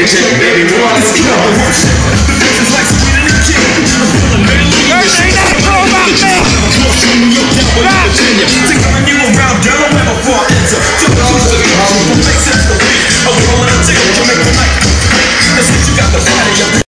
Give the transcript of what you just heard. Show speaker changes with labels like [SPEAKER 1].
[SPEAKER 1] baby, let's go. It's like sweet in the king.
[SPEAKER 2] Thursday night Throwback Malate.
[SPEAKER 1] Take on you around, girl, I'll never fall into. Don't choose to make sense to me. I'm rolling a ticket to make the night. That's what you got the body of.